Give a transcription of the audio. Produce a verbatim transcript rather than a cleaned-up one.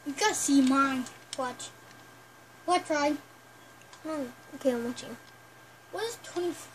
You gotta see mine. Watch. What, Ryan? Oh, okay, I'm watching. What is twenty-four?